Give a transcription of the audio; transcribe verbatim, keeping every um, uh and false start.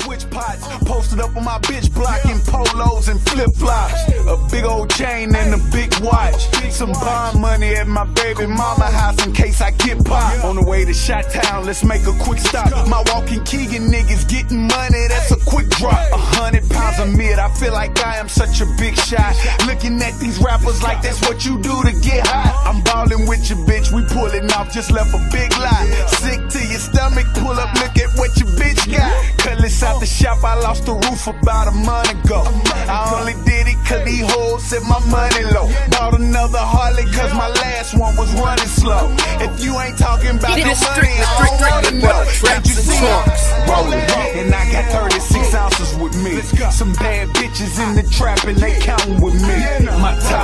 switch pots. Posted up on my bitch block in polos and flip-flops. A big old chain and a big watch. Some bond money at my baby mama house in case I get popped. On the way to Chi-Town, let's make a quick stop. My walking Keegan niggas getting money, that's a quick drop. A hundred pounds of mid, I feel like I am such a big shot. Looking at these rappers like that's what you do to get hot. I'm ballin' with your bitch, we pullin' off, just left a big lot. Sick to your stomach, pull up, look at what your bitch got. Cutlass out the shop, I lost the roof about a month ago. I only did it cause these hoes said my money low. Bought another Harley cause my last one was running slow. If you ain't talking about the money, I don't wanna know. Can't you see I'm rolling? And I got thirty-six ounces with me. Some bad bitches in the trap and they counting with me. My top